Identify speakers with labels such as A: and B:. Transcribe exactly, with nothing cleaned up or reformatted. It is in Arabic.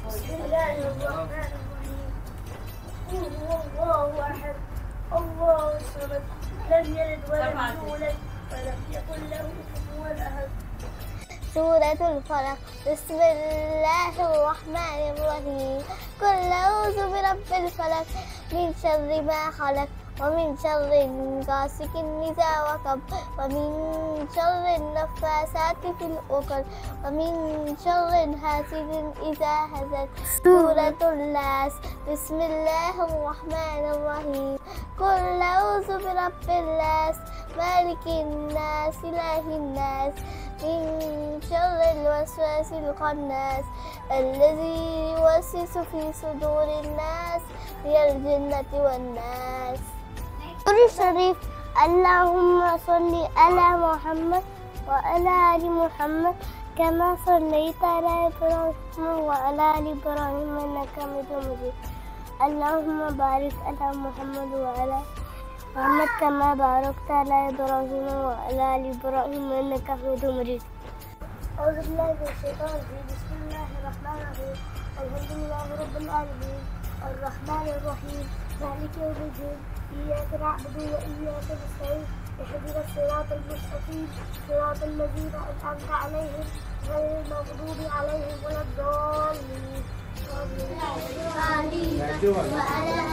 A: بسم الله الرحمن الرحيم. قل هو الله أحد الله الصمد لم يلد ولم يولد ولم يكن له كفوا أحد.
B: سورة الفلق. بسم الله الرحمن الرحيم. قل أعوذ برب الفلق من شر ما خلق ومن شر غاسق إذا وقب ومن شر النفاثات في العقد ومن شر حاسد إذا حسد. سورة الناس. بسم الله الرحمن الرحيم. قل أعوذ برب الناس مالك الناس إله الناس من شر الوسواس الخناس الذي يوسوس في صدور الناس من الجنة والناس. الشريف. اللهم صل على محمد وعلى آل محمد كما صليت على إبراهيم وعلى آل إبراهيم إنك حميد مجيد. اللهم بارك على محمد وعلى محمد كما باركت على إبراهيم وعلى آل إبراهيم إنك حميد مجيد.
A: أعوذ بالله من الشيطان الرجيم. بسم الله الرحمن الرحيم. الحمد لله رب العالمين الرحمن الرحيم مالك يوم الدين إياك نعبد وإياك نستعين اهدنا الصراط المستقيم صراط الذين أنعمت عليهم غير المغضوب عليهم ولا الضالين.